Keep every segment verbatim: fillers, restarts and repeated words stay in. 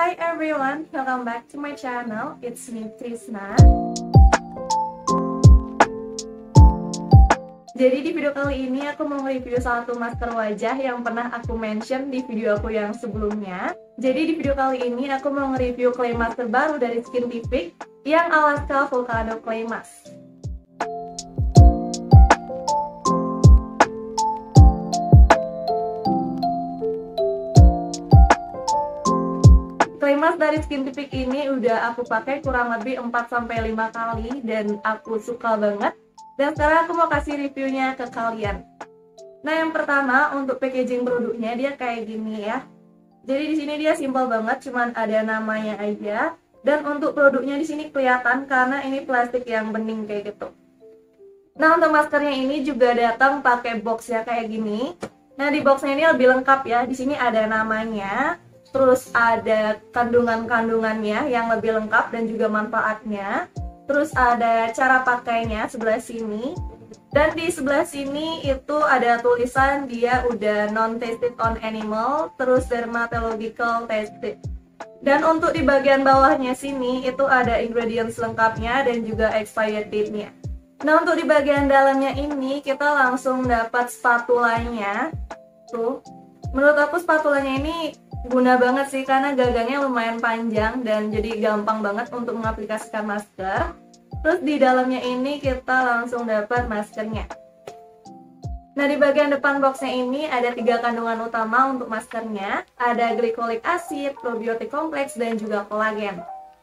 Hi everyone, welcome back to my channel. It's me Trisna. Jadi di video kali ini aku mau review satu masker wajah yang pernah aku mention di video aku yang sebelumnya. Jadi di video kali ini aku mau nge-review clay mask terbaru dari Skintific yang Alaska Volcano Clay Mask. Clay mask dari Skintific ini udah aku pakai kurang lebih empat sampai lima kali dan aku suka banget. Dan sekarang aku mau kasih reviewnya ke kalian. Nah, yang pertama untuk packaging produknya dia kayak gini ya. Jadi di sini dia simpel banget, cuman ada namanya aja. Dan untuk produknya di sini kelihatan karena ini plastik yang bening kayak gitu. Nah, untuk maskernya ini juga datang pakai box ya kayak gini. Nah, di boxnya ini lebih lengkap ya. Di sini ada namanya, terus ada kandungan-kandungannya yang lebih lengkap dan juga manfaatnya. Terus ada cara pakainya sebelah sini. Dan di sebelah sini itu ada tulisan dia udah non-tested on animal, terus dermatological tested. Dan untuk di bagian bawahnya sini itu ada ingredients lengkapnya dan juga expired date-nya. Nah, untuk di bagian dalamnya ini kita langsung dapat spatulanya. Tuh. Menurut aku spatulanya ini guna banget sih karena gagangnya lumayan panjang dan jadi gampang banget untuk mengaplikasikan masker. Terus di dalamnya ini kita langsung dapat maskernya. Nah, di bagian depan boxnya ini ada tiga kandungan utama untuk maskernya. Ada glycolic acid, probiotik kompleks, dan juga kolagen.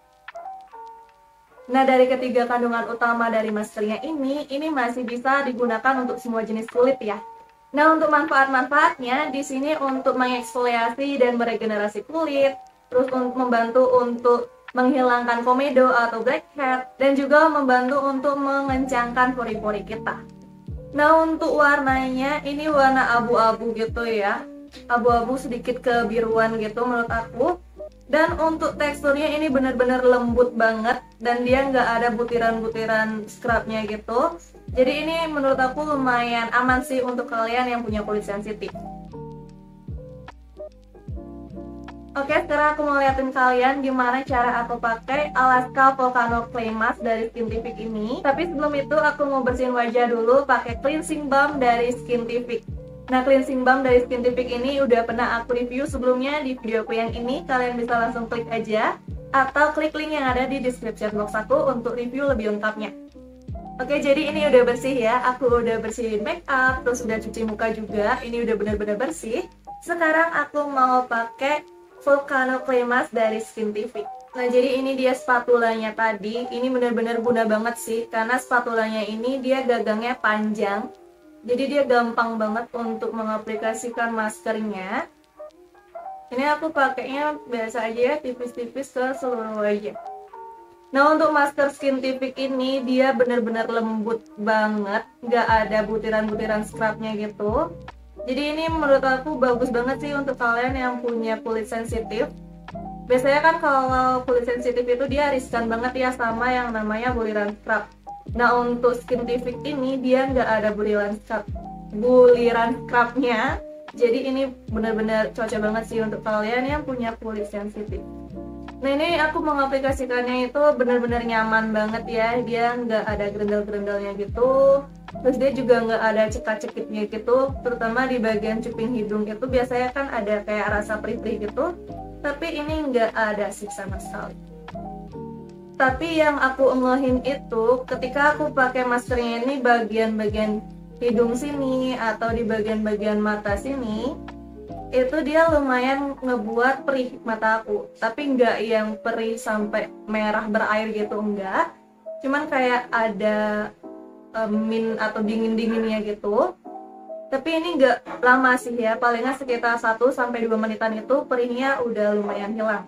Nah, dari ketiga kandungan utama dari maskernya ini, ini masih bisa digunakan untuk semua jenis kulit ya. Nah, untuk manfaat-manfaatnya di sini untuk mengeksfoliasi dan meregenerasi kulit, terus untuk membantu untuk menghilangkan komedo atau blackhead, dan juga membantu untuk mengencangkan pori-pori kita. Nah, untuk warnanya ini warna abu-abu gitu ya, abu-abu sedikit kebiruan gitu menurut aku. Dan untuk teksturnya ini benar-benar lembut banget dan dia nggak ada butiran-butiran scrubnya gitu. Jadi ini menurut aku lumayan aman sih untuk kalian yang punya kulit sensitif. Oke, sekarang aku mau liatin kalian gimana cara aku pakai Alaska Volcano Clay Mask dari Skintific ini. Tapi sebelum itu aku mau bersihin wajah dulu pakai cleansing balm dari Skintific. Nah, cleansing balm dari Skintific ini udah pernah aku review sebelumnya di videoku yang ini. Kalian bisa langsung klik aja atau klik link yang ada di description box aku untuk review lebih lengkapnya. Oke, jadi ini udah bersih ya. Aku udah bersihin make up, terus udah cuci muka juga. Ini udah bener-bener bersih. Sekarang aku mau pakai Volcano Clay Mask dari Skintific. Nah, jadi ini dia spatulanya tadi. Ini bener-bener guna banget sih, karena spatulanya ini dia gagangnya panjang. Jadi dia gampang banget untuk mengaplikasikan maskernya. Ini aku pakainya biasa aja ya, tipis-tipis ke seluruh wajah. Nah, untuk masker Skintific ini dia benar-benar lembut banget, nggak ada butiran-butiran scrubnya gitu. Jadi ini menurut aku bagus banget sih untuk kalian yang punya kulit sensitif. Biasanya kan kalau kulit sensitif itu dia riskan banget ya sama yang namanya buliran scrub. Nah, untuk Skintific ini dia nggak ada buliran scrub, buliran scrubnya. Jadi ini benar-benar cocok banget sih untuk kalian yang punya kulit sensitif. Nah, ini aku mengaplikasikannya itu benar-benar nyaman banget ya. Dia nggak ada gerendel-gerendelnya gitu. Terus dia juga nggak ada cekat-cekitnya gitu. Terutama di bagian cuping hidung itu biasanya kan ada kayak rasa perih-perih gitu. Tapi ini nggak ada sih sama sekali. Tapi yang aku engehin itu ketika aku pakai maskernya ini bagian-bagian hidung sini atau di bagian-bagian mata sini, itu dia lumayan ngebuat perih mata aku. Tapi nggak yang perih sampai merah berair gitu, enggak. Cuman kayak ada um, min atau dingin-dinginnya gitu. Tapi ini nggak lama sih ya, palingnya sekitar satu sampai dua menitan itu perihnya udah lumayan hilang.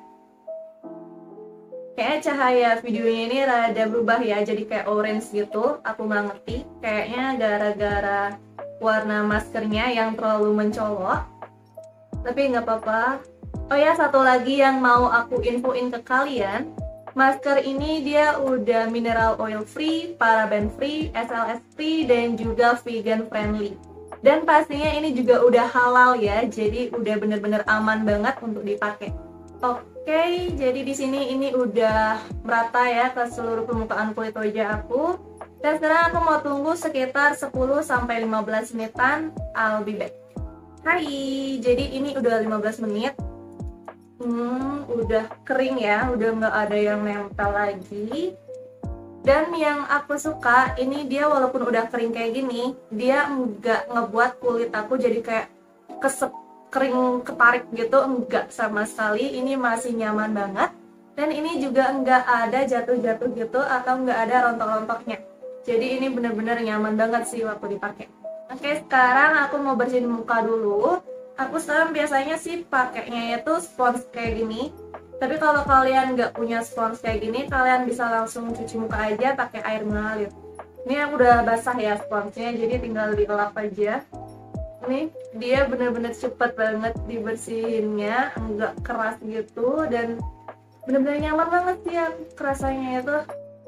Kayaknya cahaya videonya ini rada berubah ya, jadi kayak orange gitu. Aku nggak ngerti, kayaknya gara-gara warna maskernya yang terlalu mencolok. Tapi nggak apa-apa. Oh ya, satu lagi yang mau aku infoin ke kalian, masker ini dia udah mineral oil free, paraben free, S L S free, dan juga vegan friendly. Dan pastinya ini juga udah halal ya, jadi udah bener-bener aman banget untuk dipakai. Oh, Oke, jadi di sini ini udah merata ya ke seluruh permukaan kulit wajah aku. Dan sekarang aku mau tunggu sekitar sepuluh sampai lima belas menitan. I'll be back. Hai, jadi ini udah lima belas menit. Hmm, udah kering ya, udah nggak ada yang nempel lagi. Dan yang aku suka, ini dia walaupun udah kering kayak gini, dia nggak ngebuat kulit aku jadi kayak kesep kering ketarik gitu, enggak sama sekali. Ini masih nyaman banget. Dan ini juga enggak ada jatuh-jatuh gitu atau enggak ada rontok-rontoknya. Jadi ini bener-bener nyaman banget sih waktu dipakai. Oke, sekarang aku mau bersihin muka dulu. Aku sekarang biasanya sih pakainya itu spons kayak gini. Tapi kalau kalian nggak punya spons kayak gini, kalian bisa langsung cuci muka aja pakai air mengalir. Ini aku udah basah ya sponsnya, jadi tinggal dilap aja. Nih, dia bener-bener cepet banget dibersihinnya, nggak keras gitu, dan bener-bener nyaman banget sih yang kerasanya itu.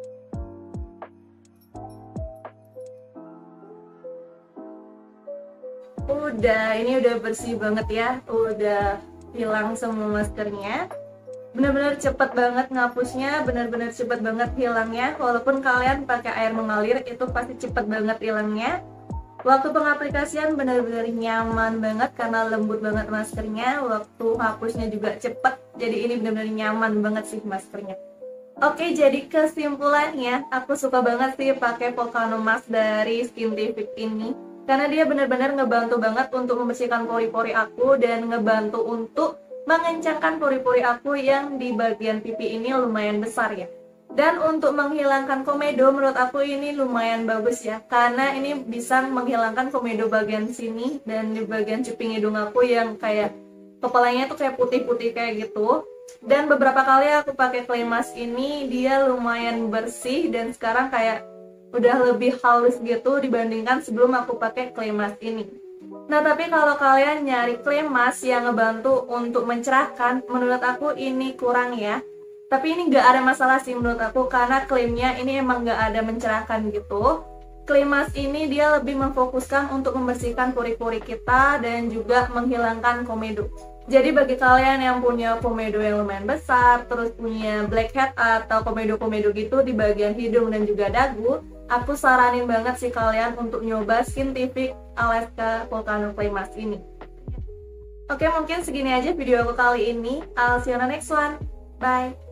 Udah, ini udah bersih banget ya, udah hilang semua maskernya. Bener-bener cepet banget ngapusnya, bener-bener cepet banget hilangnya. Walaupun kalian pakai air mengalir, itu pasti cepet banget hilangnya. Waktu pengaplikasian benar-benar nyaman banget karena lembut banget maskernya. Waktu hapusnya juga cepet, jadi ini benar-benar nyaman banget sih maskernya. Oke, jadi kesimpulannya aku suka banget sih pakai Volcano Mask dari Skintific ini karena dia benar-benar ngebantu banget untuk membersihkan pori-pori aku dan ngebantu untuk mengencangkan pori-pori aku yang di bagian pipi ini lumayan besar ya. Dan untuk menghilangkan komedo menurut aku ini lumayan bagus ya, karena ini bisa menghilangkan komedo bagian sini dan di bagian cuping hidung aku yang kayak kepalanya tuh kayak putih-putih kayak gitu. Dan beberapa kali aku pakai clay mask ini, dia lumayan bersih dan sekarang kayak udah lebih halus gitu dibandingkan sebelum aku pakai clay mask ini. Nah, tapi kalau kalian nyari clay mask yang ngebantu untuk mencerahkan, menurut aku ini kurang ya. Tapi ini nggak ada masalah sih menurut aku, karena klaimnya ini emang nggak ada mencerahkan gitu. Clay mask ini dia lebih memfokuskan untuk membersihkan pori-pori kita dan juga menghilangkan komedo. Jadi bagi kalian yang punya komedo yang lumayan besar, terus punya blackhead atau komedo-komedo gitu di bagian hidung dan juga dagu, aku saranin banget sih kalian untuk nyoba Skintific Alaska Volcano Clay Mask ini. Oke, mungkin segini aja video aku kali ini. I'll see you on the next one. Bye!